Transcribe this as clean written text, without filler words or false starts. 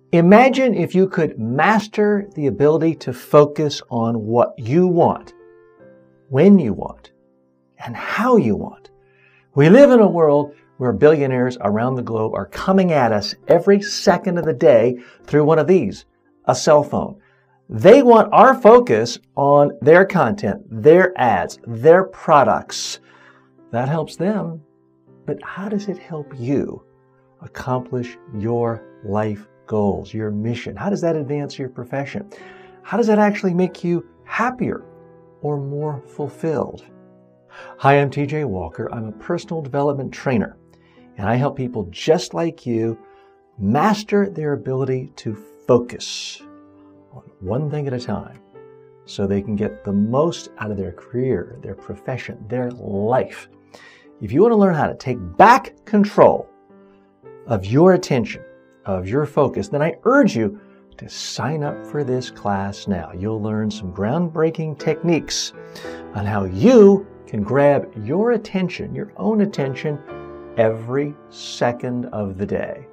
Imagine if you could master the ability to focus on what you want, when you want, and how you want. We live in a world where billionaires around the globe are coming at us every second of the day through one of these, a cell phone. They want our focus on their content, their ads, their products. That helps them, but how does it help you accomplish your life goals, your mission? How does that advance your profession? How does that actually make you happier or more fulfilled? Hi, I'm TJ Walker. I'm a personal development trainer, and I help people just like you master their ability to focus on one thing at a time so they can get the most out of their career, their profession, their life. If you want to learn how to take back control of your attention, of your focus, then I urge you to sign up for this class now. You'll learn some groundbreaking techniques on how you can grab your attention, your own attention, every second of the day.